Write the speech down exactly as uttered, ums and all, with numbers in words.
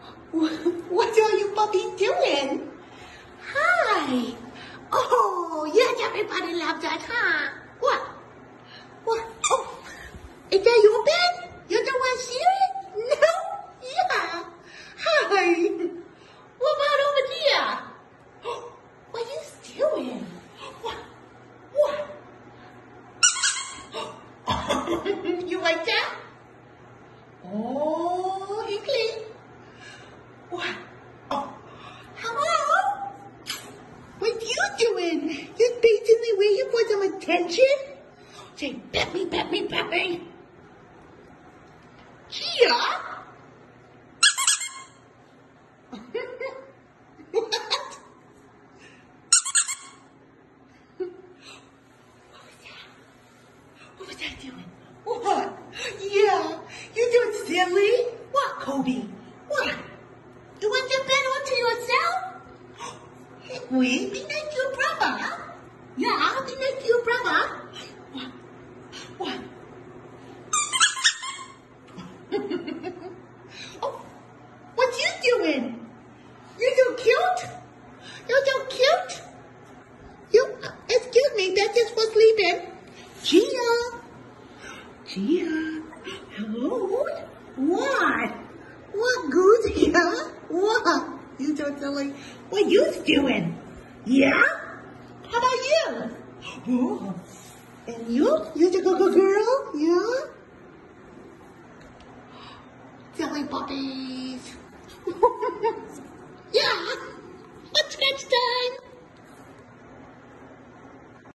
What are you puppies doing? Hi. Oh, yes, everybody loves that, huh? What? What? Oh, is that your bed? You're the one serious? No? Yeah. Hi. What about over there? What are you doing? What? What? You like that? Oh, he clean. What? Oh, hello? What you doing? You patiently waiting for some attention? Say, pet me, pet me, pet me. Gia? What? What was that? What was that doing? What? Yeah, you doing silly? What, Kobe? What? You want your bed onto yourself? Hey, we be like your brother. Yeah, be like your brother. What? What? Oh, what you doing? You're so cute. You're so cute. You, uh, excuse me, that's just for sleeping. Gia. Gia. Hello? What? What goose here? What? You so silly. What you doing? Yeah? How about you? Oh. And you? You the good girl? Yeah? Silly puppies. Yeah. What's next time?